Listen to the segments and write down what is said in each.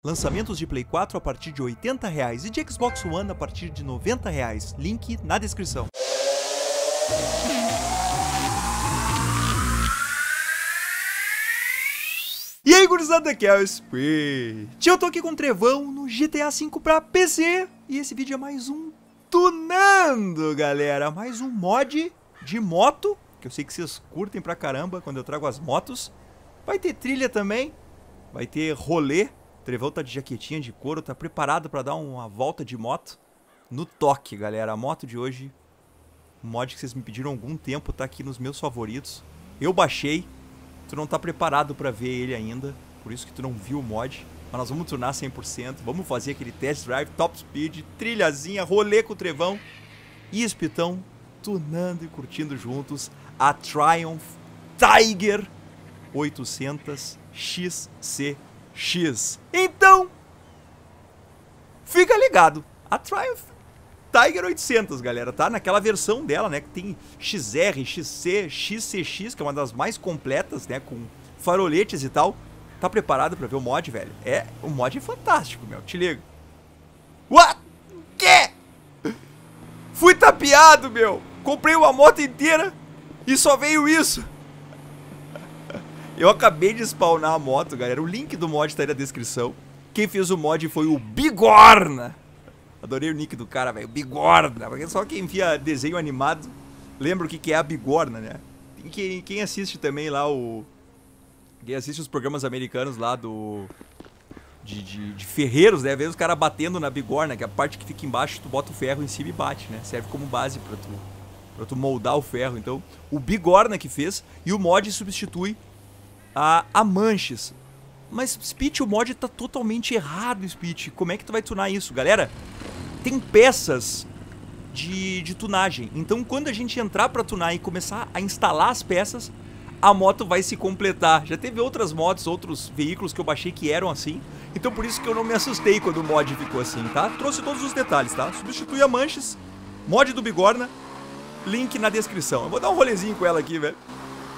Lançamentos de Play 4 a partir de R$ 80 e de Xbox One a partir de R$ 90. Link na descrição. E aí, gurizada, aqui é o Speed. Eu tô aqui com o Trevão no GTA V pra PC. E esse vídeo é mais um tunando, galera. Mais um mod de moto, que eu sei que vocês curtem pra caramba quando eu trago as motos. Vai ter trilha também, vai ter rolê. O Trevão tá de jaquetinha de couro, tá preparado pra dar uma volta de moto no toque, galera. A moto de hoje, um mod que vocês me pediram há algum tempo, tá aqui nos meus favoritos. Eu baixei, tu não tá preparado pra ver ele ainda, por isso que tu não viu o mod. Mas nós vamos tunar 100%, vamos fazer aquele test drive, top speed, trilhazinha, rolê com o Trevão e Espitão, tunando e curtindo juntos a Triumph Tiger 800 XCX. Então, fica ligado, a Triumph Tiger 800, galera, tá? Naquela versão dela, né, que tem XR, XC, XCX, que é uma das mais completas, né, com faroletes e tal. Tá preparado pra ver o mod, velho? O mod é fantástico, meu, te liga. What? Que? Fui tapeado, meu. Comprei uma moto inteira e só veio isso. Eu acabei de spawnar a moto, galera. O link do mod tá aí na descrição. Quem fez o mod foi o Bigorna. Adorei o nick do cara, velho. Bigorna. Porque só quem via desenho animado lembra o que é a Bigorna, né? Quem assiste também lá o... Quem assiste os programas americanos lá de ferreiros, né? Vê os caras batendo na bigorna, que é a parte que fica embaixo, tu bota o ferro em cima e bate, né? Serve como base pra tu moldar o ferro. Então, o Bigorna que fez, e o mod substitui a manches. Mas, Speed, o mod tá totalmente errado, Speed. Como é que tu vai tunar isso? Galera, tem peças de tunagem. Então, quando a gente entrar pra tunar e começar a instalar as peças, a moto vai se completar. Já teve outras motos, outros veículos que eu baixei que eram assim. Então por isso que eu não me assustei quando o mod ficou assim, tá? Trouxe todos os detalhes, tá? Substitui a manches, mod do Bigorna, link na descrição. Eu vou dar um rolezinho com ela aqui, velho.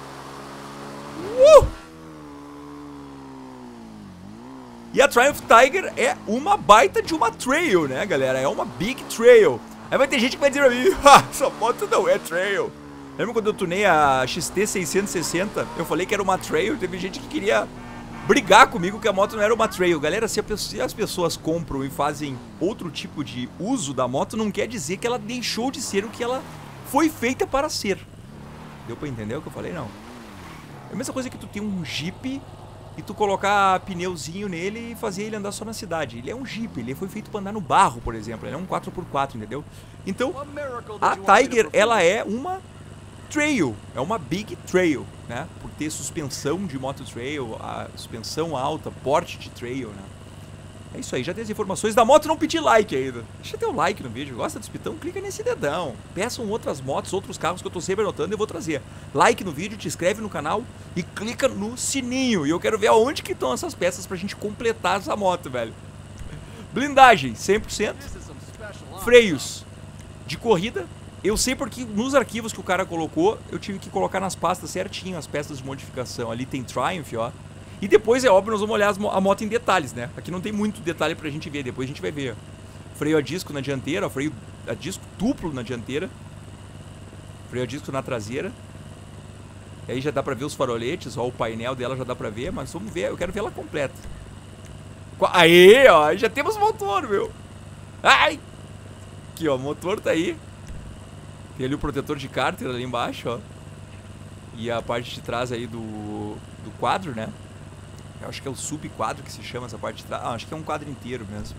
E a Triumph Tiger é uma baita de uma trail, né, galera? É uma big trail. Aí vai ter gente que vai dizer pra mim, essa moto não é trail. Lembra quando eu tunei a XT 660? Eu falei que era uma trail. Teve gente que queria brigar comigo que a moto não era uma trail. Galera, se as pessoas compram e fazem outro tipo de uso da moto, não quer dizer que ela deixou de ser o que ela foi feita para ser. Deu pra entender o que eu falei? Não. É a mesma coisa que tu ter um Jeep e tu colocar pneuzinho nele e fazer ele andar só na cidade. Ele é um Jeep, ele foi feito para andar no barro, por exemplo. Ele é um 4x4, entendeu? Então, a Tiger, ela é uma trail, é uma big trail, né? Por ter suspensão de moto trail, a suspensão alta, porte de trail, né? É isso aí, já tem as informações da moto, não pedi like ainda. Deixa teu like no vídeo, gosta do Espitão? Clica nesse dedão. Peçam outras motos, outros carros que eu tô sempre anotando e eu vou trazer. Like no vídeo, te inscreve no canal e clica no sininho. E eu quero ver aonde que estão essas peças pra gente completar essa moto, velho. Blindagem, 100%. Freios de corrida. Eu sei porque nos arquivos que o cara colocou, eu tive que colocar nas pastas certinho as peças de modificação. Ali tem Triumph, ó. E depois, é óbvio, nós vamos olhar a moto em detalhes, né? Aqui não tem muito detalhe pra gente ver, depois a gente vai ver. Freio a disco na dianteira, ó, freio a disco duplo na dianteira. Freio a disco na traseira. E aí já dá pra ver os faroletes, ó, o painel dela já dá pra ver, mas vamos ver, eu quero ver ela completa. Aí, ó, já temos motor, meu. Ai! Aqui, ó, o motor tá aí. Tem ali o protetor de cárter ali embaixo, ó. E a parte de trás aí do quadro, né? Eu acho que é o subquadro que se chama essa parte de trás. Ah, acho que é um quadro inteiro mesmo.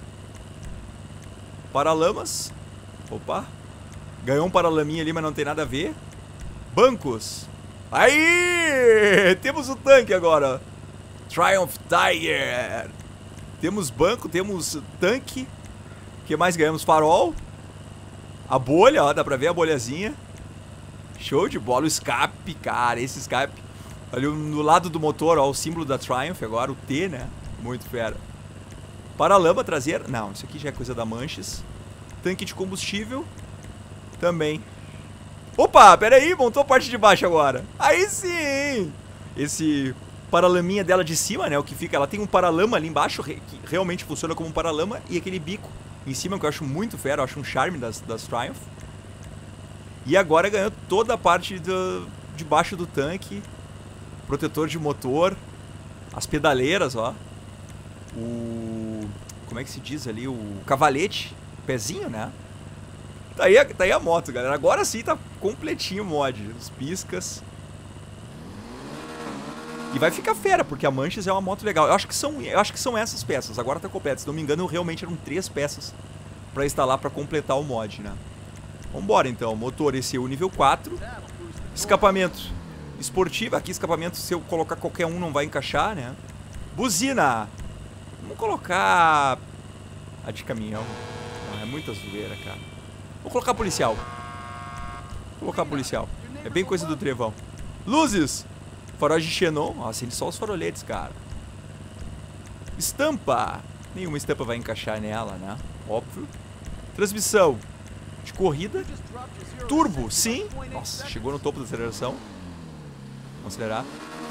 Paralamas. Opa. Ganhou um paralaminha ali, mas não tem nada a ver. Bancos. Aí! Temos o tanque agora. Triumph Tiger. Temos banco, temos tanque. O que mais ganhamos? Farol. A bolha, ó, dá pra ver a bolhazinha. Show de bola, o escape, cara, esse escape. Ali no lado do motor, ó, o símbolo da Triumph agora, o T, né? Muito fera. Paralama traseira, não, isso aqui já é coisa da manches. Tanque de combustível, também. Opa, pera aí, montou a parte de baixo agora. Aí sim! Esse paralaminha dela de cima, né? O que fica, ela tem um paralama ali embaixo, que realmente funciona como um paralama, e aquele bico em cima, que eu acho muito fera, eu acho um charme das Triumph. E agora ganhou toda a parte de baixo do tanque, protetor de motor, as pedaleiras, ó. Como é que se diz ali? O cavalete, pezinho, né? Tá aí a moto, galera. Agora sim tá completinho o mod. Os piscas. E vai ficar fera, porque a Manches é uma moto legal. Eu acho que são essas peças. Agora tá completa. Se não me engano, realmente eram 3 peças pra instalar, pra completar o mod, né? Vambora, então. Motor ECU nível 4. Escapamento esportivo. Aqui, escapamento, se eu colocar qualquer um, não vai encaixar, né? Buzina. Vamos colocar a de caminhão. Ah, é muita zoeira, cara. Vou colocar policial. Vou colocar policial. É bem coisa do trevão. Luzes. Faróis de xenon. Acende só os faroletes, cara. Estampa. Nenhuma estampa vai encaixar nela, né? Óbvio. Transmissão de corrida. Turbo, sim. Nossa, chegou no topo da aceleração. Vamos acelerar.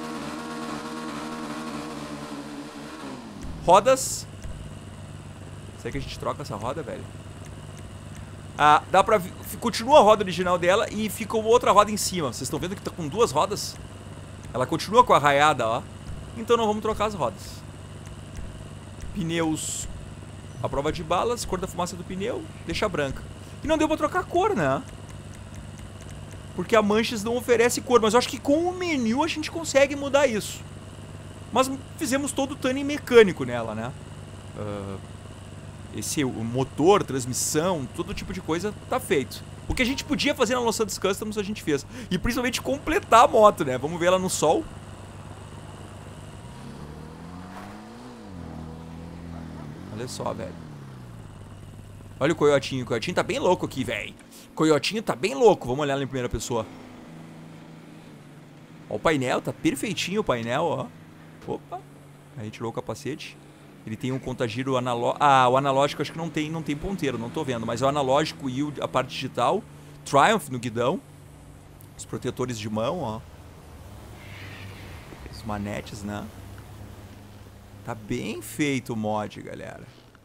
Rodas. Será que a gente troca essa roda, velho? Ah, dá pra... Continua a roda original dela e fica outra roda em cima. Vocês estão vendo que tá com 2 rodas? Ela continua com a raiada, ó. Então não vamos trocar as rodas. Pneus à prova de balas. Cor da fumaça do pneu. Deixa branca. E não deu pra trocar a cor, né? Porque a Manches não oferece cor. Mas eu acho que com o menu a gente consegue mudar isso. Mas fizemos todo o tuning mecânico nela, né? O motor, transmissão, todo tipo de coisa tá feito. O que a gente podia fazer na Los Santos Customs a gente fez. E principalmente completar a moto, né? Vamos ver ela no sol. Olha só, velho. Olha o coiotinho. O coiotinho tá bem louco aqui, velho. O coiotinho tá bem louco. Vamos olhar ela em primeira pessoa. Ó o painel. Tá perfeitinho o painel, ó. Opa. Aí tirou o capacete. Ele tem um contagiro analógico. Ah, o analógico acho que não tem ponteiro, não tô vendo. Mas é o analógico e a parte digital. Triumph no guidão. Os protetores de mão, ó. Os manetes, né? Tá bem feito o mod, galera.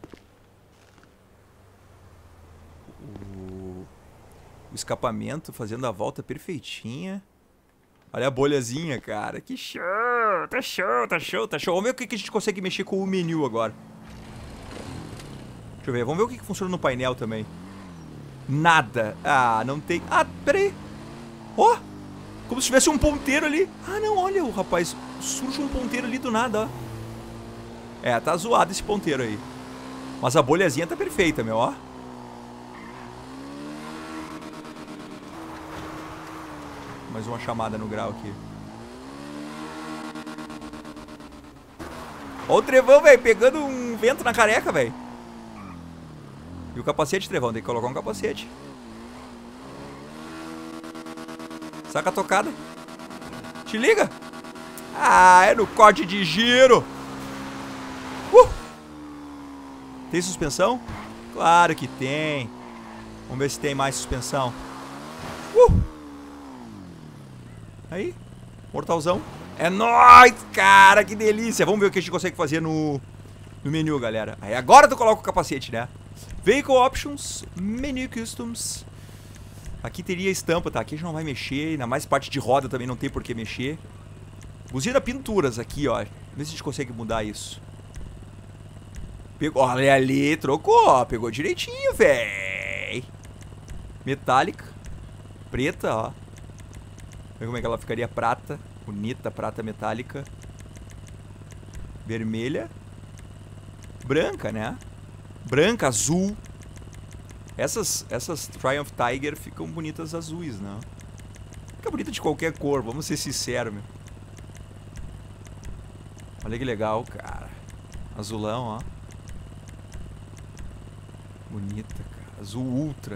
O escapamento fazendo a volta perfeitinha. Olha a bolhazinha, cara. Que show! Tá show, tá show, tá show. Vamos ver o que a gente consegue mexer com o menu agora. Deixa eu ver. Vamos ver o que funciona no painel também. Nada. Ah, não tem... Ah, pera aí. Ó! Como se tivesse um ponteiro ali. Ah, não, olha o rapaz. Surge um ponteiro ali do nada, ó. É, tá zoado esse ponteiro aí. Mas a bolhazinha tá perfeita, meu, ó. Mais uma chamada no grau aqui. Ó o Trevão, velho, pegando um vento na careca, velho. E o capacete, Trevão, tem que colocar um capacete. Saca a tocada. Te liga. Ah, é no corte de giro. Tem suspensão? Claro que tem. Vamos ver se tem mais suspensão. Aí, mortalzão. É nóis, cara, que delícia. Vamos ver o que a gente consegue fazer no menu, galera. Aí agora tu coloca o capacete, né? Vehicle Options, Menu Customs. Aqui teria estampa, tá? Aqui a gente não vai mexer, ainda mais parte de roda também não tem por que mexer. Buzina pinturas aqui, ó. Vê se a gente consegue mudar isso. Pegou, olha ali, trocou, pegou direitinho, véi. Metálica. Preta, ó. Vê como é que ela ficaria prata. Bonita, prata metálica. Vermelha. Branca, né? Branca, azul. Essas Triumph Tiger ficam bonitas azuis, né? Fica bonita de qualquer cor, vamos ser sinceros, meu. Olha que legal, cara. Azulão, ó. Bonita, cara. Azul ultra.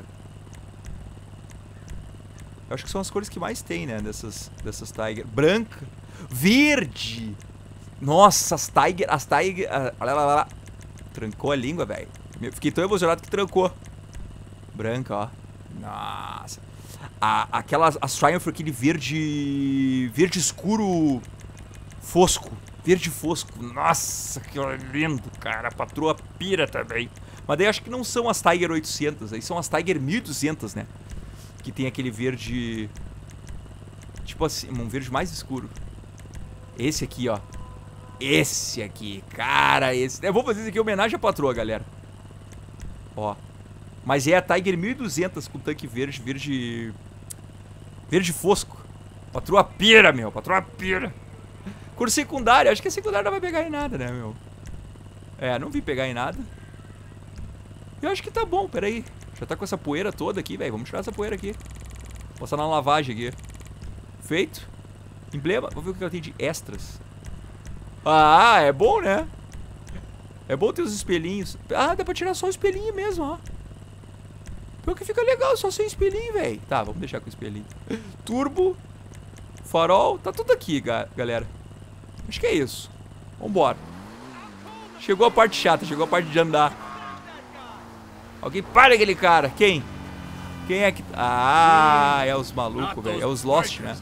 Eu acho que são as cores que mais tem, né? Dessas Tiger. Branca. Verde. Nossa, as Tiger. Olha lá. Trancou a língua, velho. Fiquei tão emocionado que trancou. Branca, ó. Nossa. As Triumph, aquele verde. Verde escuro. Fosco. Verde fosco. Nossa, que lindo, cara. A patroa pira também. Mas daí acho que não são as Tiger 800. Aí são as Tiger 1200, né? Que tem aquele verde... Tipo assim, um verde mais escuro. Esse aqui, ó. Esse aqui, cara, esse... Eu vou fazer isso aqui em homenagem à patroa, galera. Ó. Mas é a Tiger 1200 com tanque verde, verde fosco. Patroa pira, meu. Patroa pira. Cor secundária. Acho que a secundária não vai pegar em nada, né, meu? É, não vi pegar em nada. Eu acho que tá bom, peraí. Já tá com essa poeira toda aqui, velho. Vamos tirar essa poeira aqui. Passar na lavagem aqui. Feito. Emblema. Vou ver o que ela tem de extras. Ah, é bom, né? É bom ter os espelhinhos. Ah, dá pra tirar só o espelhinho mesmo, ó. Pior que fica legal, só sem espelhinho, velho. Tá, vamos deixar com o espelhinho. Turbo. Farol. Tá tudo aqui, galera. Acho que é isso. Vambora. Chegou a parte chata, chegou a parte de andar. Alguém para aquele cara. Quem? Quem é que... Ah, é os malucos, velho. É os Lost, né?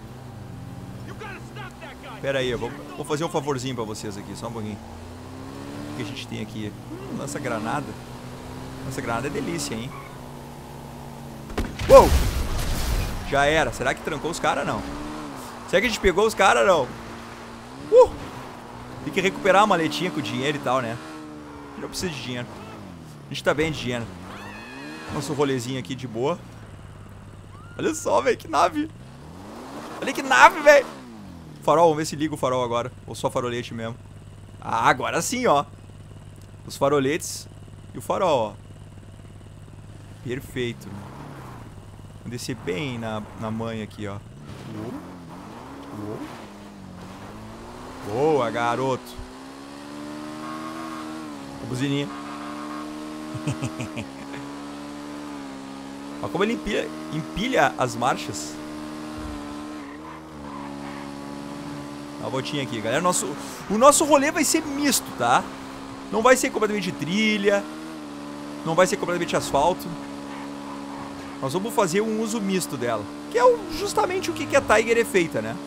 Pera aí, eu vou fazer um favorzinho pra vocês aqui, só um pouquinho. O que a gente tem aqui? Lança-granada. Lança-granada é delícia, hein? Uou! Já era. Será que trancou os caras, não? Será que a gente pegou os caras, não? Tem que recuperar a maletinha com dinheiro e tal, né? A gente não precisa de dinheiro. A gente tá bem de dinheiro. Nosso rolezinho aqui de boa. Olha só, velho, que nave. Olha que nave, velho. Farol, vamos ver se liga o farol agora. Ou só farolete mesmo. Ah, agora sim, ó. Os faroletes e o farol, ó. Perfeito. Vamos descer bem na manha aqui, ó. Boa, garoto. A buzininha. Olha como ele empilha as marchas. Dá uma voltinha aqui, galera. O nosso rolê vai ser misto, tá? Não vai ser completamente trilha. Não vai ser completamente asfalto. Nós vamos fazer um uso misto dela. Que é justamente o que a Tiger é feita, né?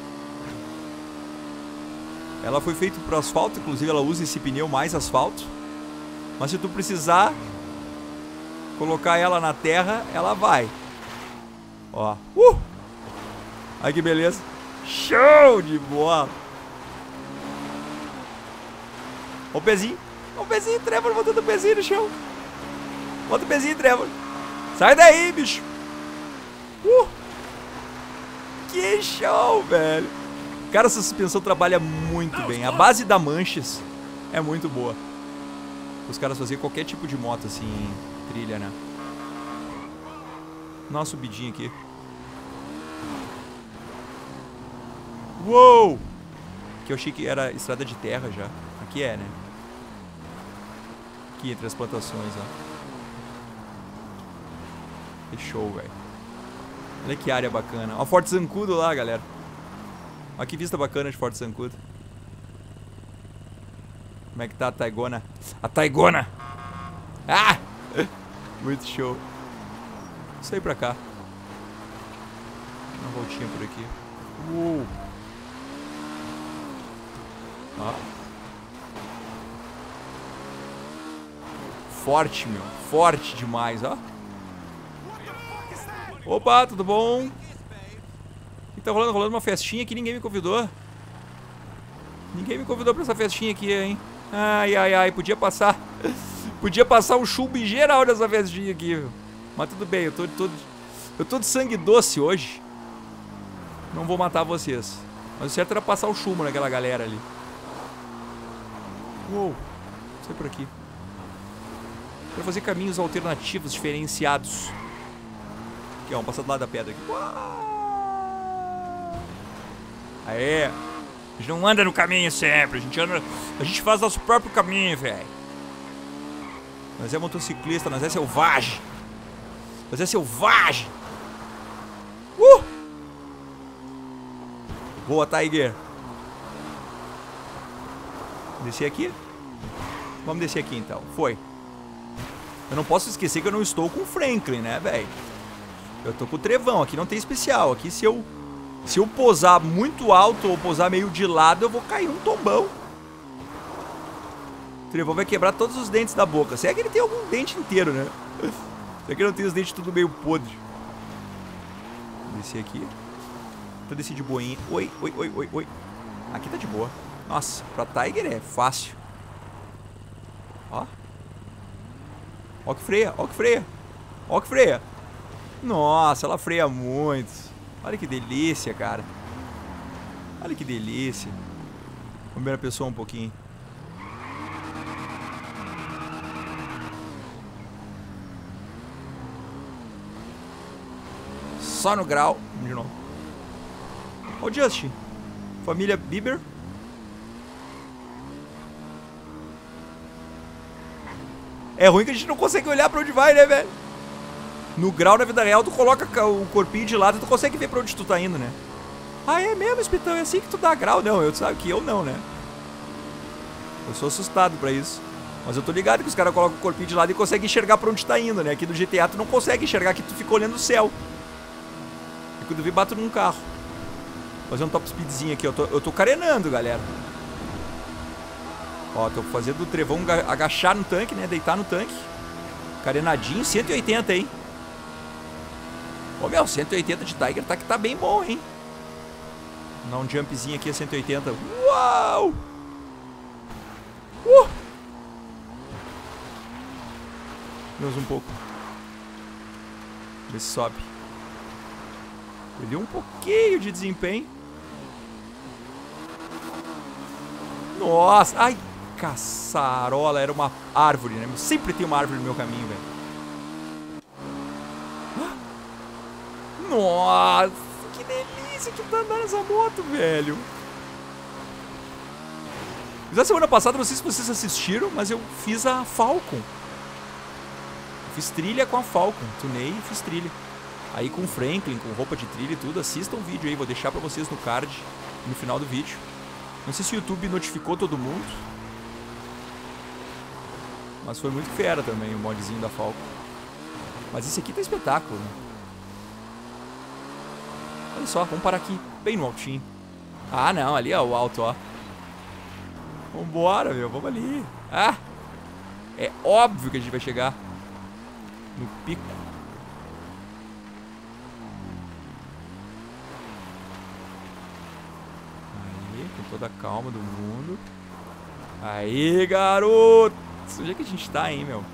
Ela foi feita para asfalto. Inclusive ela usa esse pneu mais asfalto. Mas se tu precisar colocar ela na terra, ela vai. Ó. Ai, que beleza. Show de bola. Ó o pezinho. Ó o pezinho, Trevor, botando o pezinho no chão. Bota o pezinho, Trevor. Sai daí, bicho. Que show, velho. Cara, essa suspensão trabalha muito bem. A base da Manches é muito boa. Os caras faziam qualquer tipo de moto assim, trilha, né? Dá uma subidinha aqui. Uou! Que eu achei que era estrada de terra já. Aqui é, né? Aqui entre as plantações, ó. Que show, velho. Olha que área bacana. Ó, Forte Zancudo lá, galera. Olha que vista bacana de Forte Zancudo. Como é que tá a Taigona? A Taigona! Ah! Muito show. Vou sair pra cá. Uma voltinha por aqui. Ó. Forte, meu. Forte demais, ó. Opa, tudo bom? O que tá rolando? Rolando uma festinha que ninguém me convidou. Ninguém me convidou pra essa festinha aqui, hein? Ai, ai, ai. Podia passar um chumbo em geral nessa festinha aqui, viu? Mas tudo bem, eu tô de sangue doce hoje. Não vou matar vocês. Mas o certo era passar o chumbo naquela galera ali. Uou. Sai por aqui. Quero fazer caminhos alternativos, diferenciados. Aqui, ó, vamos passar do lado da pedra aqui. Aê. A gente não anda no caminho sempre. A gente faz nosso próprio caminho, velho. Nós é motociclista, nós é selvagem. Nós é selvagem. Boa, Tiger. Descer aqui? Vamos descer aqui então. Foi. Eu não posso esquecer que eu não estou com o Franklin, né, velho? Eu tô com o Trevão. Aqui não tem especial. Aqui se eu Se eu pousar muito alto ou pousar meio de lado, eu vou cair um tombão. O Trevão vai quebrar todos os dentes da boca. Se é que ele tem algum dente inteiro, né? Se é que ele não tem os dentes tudo meio podre. Vou descer aqui. Vou descer de boinha. Oi, oi, oi, oi, oi. Aqui tá de boa. Nossa, pra Tiger é fácil. Ó. Ó que freia, ó que freia. Ó que freia. Nossa, ela freia muito. Olha que delícia, cara. Olha que delícia. Vamos ver a pessoa um pouquinho. Só no grau. Vamos de novo. Ó o Justin. Família Bieber. É ruim que a gente não consegue olhar pra onde vai, né, velho? No grau, na vida real, tu coloca o corpinho de lado e tu consegue ver pra onde tu tá indo, né? Ah, é mesmo, Espitão? É assim que tu dá grau? Não, eu sabe que eu não, né? Eu sou assustado pra isso. Mas eu tô ligado que os caras colocam o corpinho de lado e conseguem enxergar pra onde tá indo, né? Aqui no GTA tu não consegue enxergar, aqui tu fica olhando o céu. E quando eu vi, bato num carro. Vou fazer um top speedzinho aqui, eu tô carenando, galera. Ó, tô fazendo o Trevão agachar no tanque, né? Deitar no tanque. Carenadinho, 180, hein? Ô, meu, 180 de Tiger tá que tá bem bom, hein? Vou dar um jumpzinho aqui a 180. Uau! Menos um pouco. Vê se sobe. Perdeu um pouquinho de desempenho. Nossa! Ai, caçarola. Era uma árvore, né? Sempre tem uma árvore no meu caminho, velho. Nossa! Que delícia que tá andando essa moto, velho. Na semana passada, não sei se vocês assistiram, mas eu fiz a Falcon. Eu fiz trilha com a Falcon. Tunei e fiz trilha. Aí com o Franklin, com roupa de trilha e tudo. Assistam o vídeo aí, vou deixar pra vocês no card, no final do vídeo. Não sei se o YouTube notificou todo mundo, mas foi muito fera também o modzinho da Falcon. Mas esse aqui tá espetáculo, né? Olha só, vamos parar aqui, bem no altinho. Ah, não, ali é o alto, ó. Vambora, meu, vamos ali. Ah, é óbvio que a gente vai chegar no pico. Aí, com toda a calma do mundo. Aí, garoto. Onde é que a gente tá, hein, meu?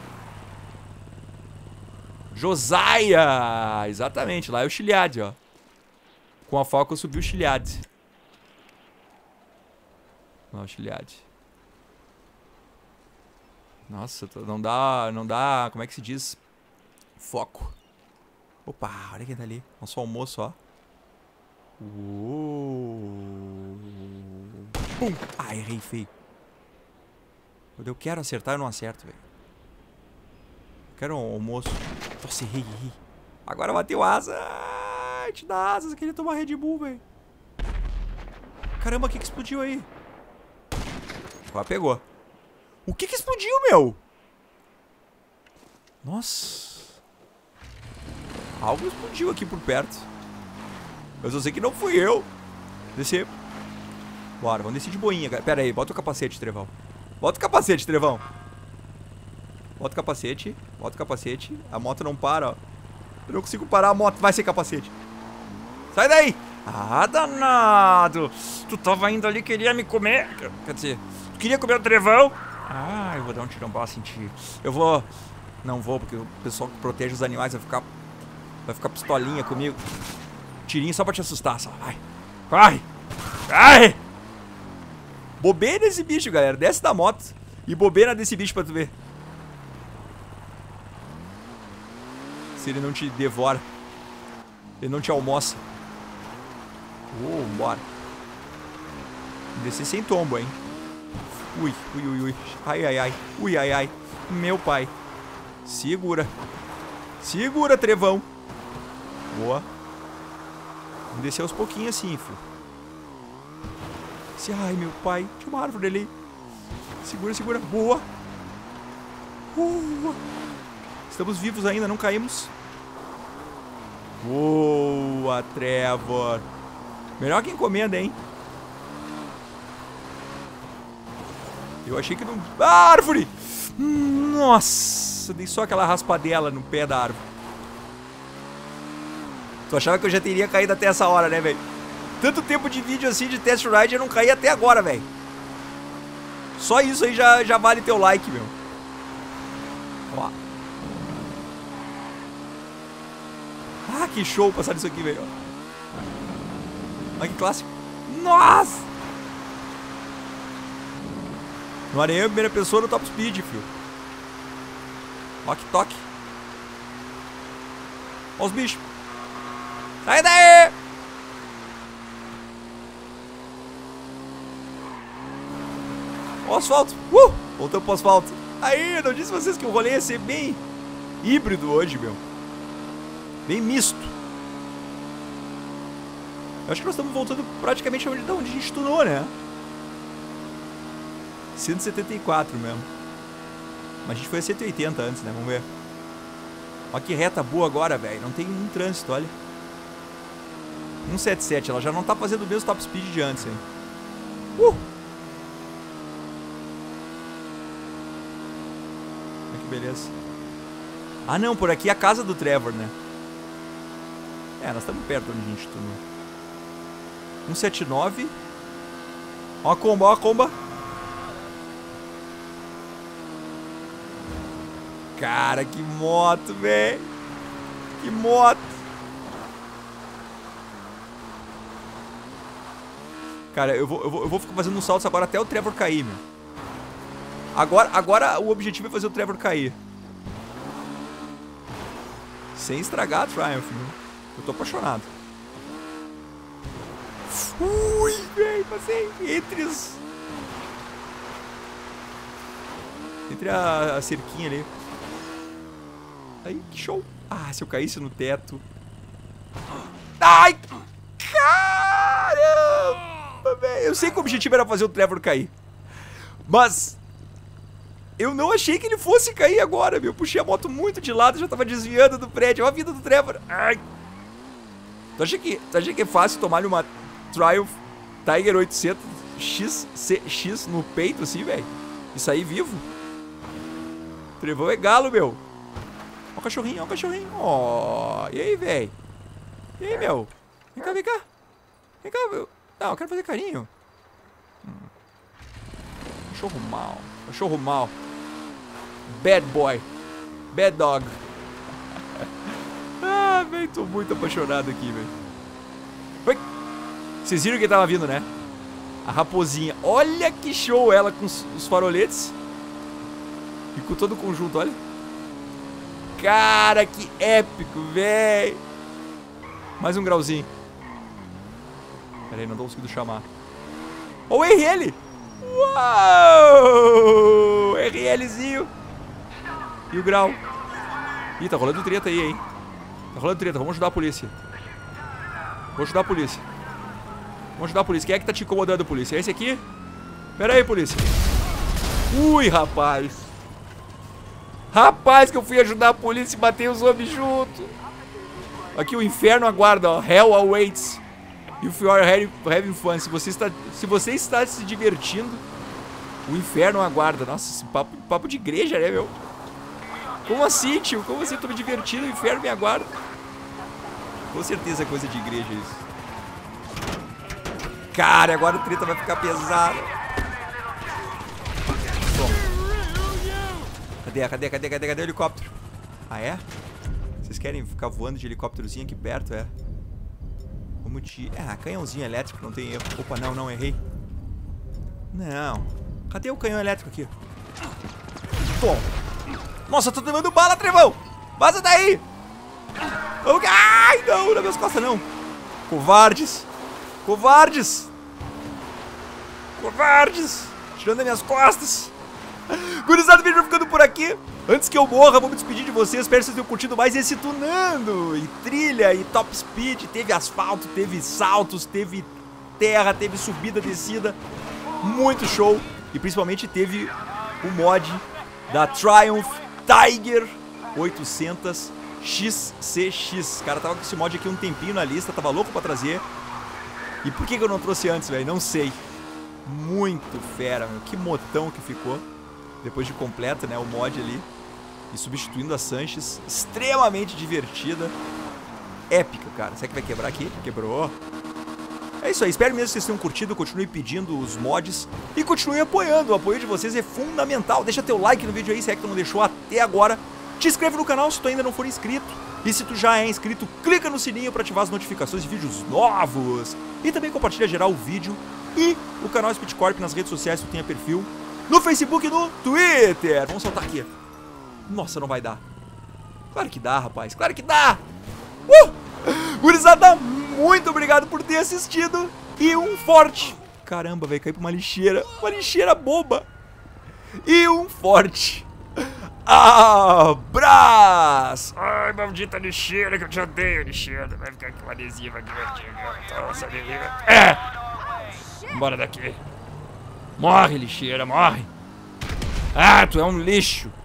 Josiah! Exatamente, lá é o Chiliad, ó. Com a Falcon subiu o Chiliad. Lá o Chiliad. Nossa, não dá, como é que se diz? Foco. Opa, olha quem tá ali. Nosso almoço, ó. Pum! Ah, errei feio. Quando eu quero acertar, eu não acerto, velho. Quero um almoço. Nossa, errei. Agora bateu asa. Ai, te dá asas. Eu queria tomar Red Bull, velho. Caramba, o que explodiu aí? Ó, pegou. O que explodiu, meu? Nossa. Algo explodiu aqui por perto. Eu só sei que não fui eu. Descer. Bora, vamos descer de boinha, cara. Pera aí, bota o capacete, Trevão. Bota o capacete, Trevão. Bota o capacete. Bota o capacete. A moto não para, ó. Eu não consigo parar a moto. Vai sem capacete. Sai daí. Ah, danado. Tu tava indo ali, queria me comer. Quer dizer, tu queria comer o Trevão? Ah, eu vou dar um tirambaço em ti. Eu vou... Não vou, porque o pessoal que protege os animais vai ficar pistolinha comigo. Tirinho só pra te assustar, só. Vai. Bobeira nesse bicho, galera. Desce da moto e bobeira desse bicho pra tu ver. Se ele não te devora. Ele não te almoça. Bora. Descer sem tombo, hein. Ui. Ai. Ai. Meu pai. Segura. Segura, Trevão. Boa. Vamos descer aos pouquinhos assim, filho. Ai, meu pai. Tinha uma árvore ali. Segura. Boa. Estamos vivos ainda, não caímos. Boa, Trevor. Melhor que encomenda, hein? Eu achei que não... Ah, árvore! Nossa, dei só aquela raspadela no pé da árvore. Tu achava que eu já teria caído até essa hora, né, velho? Tanto tempo de vídeo assim de test ride eu não caí até agora, velho. Só isso aí já vale teu like, meu. Ó. Ah, que show passar isso aqui, velho. Olha que clássico. Nossa! No areia, primeira pessoa no top speed, filho. Ó que toque. Ó os bichos. Sai daí! Ó o asfalto. Voltamos pro asfalto. Aí, não disse vocês que o rolê ia ser bem híbrido hoje, meu. Bem misto. Eu acho que nós estamos voltando praticamente onde a gente tunou, né? 174 mesmo. Mas a gente foi a 180 antes, né? Vamos ver. Olha que reta boa agora, velho. Não tem um trânsito, olha. 177, ela já não tá fazendo o mesmo top speed de antes, hein? Olha que beleza. Ah, não, por aqui é a casa do Trevor, né? É, nós estamos perto onde a gente tunou. 179. Ó a comba, ó a comba. Cara, que moto, velho. Que moto. Cara, eu vou ficar fazendo uns saltos agora até o Trevor cair, meu. Agora o objetivo é fazer o Trevor cair. Sem estragar a Triumph, meu. Eu tô apaixonado. Ui, velho, passei entre a cerquinha ali. Aí, que show. Ah, se eu caísse no teto. Ai, caramba, velho. Eu sei que o objetivo era fazer o Trevor cair. Mas eu não achei que ele fosse cair agora, meu. Eu puxei a moto muito de lado, já tava desviando do prédio. Olha a vida do Trevor. Ai. Tu acha que é fácil tomar uma Triumph Tiger 800 XCX no peito assim, velho? E sair vivo? Trevão é galo, meu. Ó o cachorrinho, ó o cachorrinho. Ó, e aí, velho? E aí, meu? Vem cá, vem cá. Vem cá, meu. Não, eu quero fazer carinho. Cachorro mal. Cachorro mal. Bad boy. Bad dog. Ah, velho, tô muito apaixonado aqui, velho. Oi. Vocês viram que tava vindo, né? A raposinha. Olha que show ela com os faroletes. E com todo o conjunto, olha. Cara, que épico, velho. Mais um grauzinho. Pera aí, não tô conseguindo chamar. Ó o RL. Uau! RLzinho. E o grau. Ih, tá rolando treta aí, hein. Tá rolando treta, vamos ajudar a polícia. Vou ajudar a polícia. Vamos ajudar a polícia. Quem é que tá te incomodando, polícia? É esse aqui? Pera aí, polícia. Ui, rapaz. Rapaz, que eu fui ajudar a polícia e matei os homens junto. Aqui o inferno aguarda, ó. Hell awaits. If you are having fun. Se você está se divertindo, o inferno aguarda. Nossa, esse papo de igreja, né, meu? Como assim, tio? Como assim? Eu tô me divertindo, o inferno me aguarda. Com certeza é coisa de igreja isso. Cara, agora a treta vai ficar pesada. Cadê o helicóptero? Ah, é? Vocês querem ficar voando de helicópterozinho aqui perto, é? Vamos de... Ah, canhãozinho elétrico, não tem erro. Opa, não, errei. Não. Cadê o canhão elétrico aqui? Bom. Nossa, eu tô tomando bala, Trevão! Vaza daí! Ai, não, nas minhas costas não. Covardes. Covardes. Covardes. Tirando as minhas costas. Gurizada, o vídeo vai ficando por aqui. Antes que eu morra, vou me despedir de vocês. Espero que vocês tenham curtido mais esse tunando. E trilha, e top speed. Teve asfalto, teve saltos, teve terra, teve subida, descida. Muito show. E principalmente teve o mod da Triumph Tiger 800 XCX. Cara, tava com esse mod aqui um tempinho na lista. Tava louco pra trazer. E por que eu não trouxe antes, velho? Não sei. Muito fera, meu. Que motão que ficou. Depois de completa, né, o mod ali. E substituindo a Sanches. Extremamente divertida. Épica, cara. Será que vai quebrar aqui? Quebrou. É isso aí. Espero mesmo que vocês tenham curtido. Continue pedindo os mods. E continue apoiando. O apoio de vocês é fundamental. Deixa teu like no vídeo aí, se é que tu não deixou até agora. Te inscreve no canal se tu ainda não for inscrito. E se tu já é inscrito, clica no sininho para ativar as notificações de vídeos novos. E também compartilha geral o vídeo. E o canal Speedcorp nas redes sociais, tu tenha perfil. No Facebook e no Twitter. Vamos soltar aqui. Nossa, não vai dar. Claro que dá, rapaz. Claro que dá. Gurizada, muito obrigado por ter assistido. E um forte... Caramba, velho, caí pra uma lixeira. Uma lixeira boba. E um forte... abraço. Ai, maldita lixeira, que eu te odeio, lixeira. Vai ficar aqui uma adesiva aqui. Nossa, bora daqui. Morre, lixeira, morre. Ah, tu é um lixo.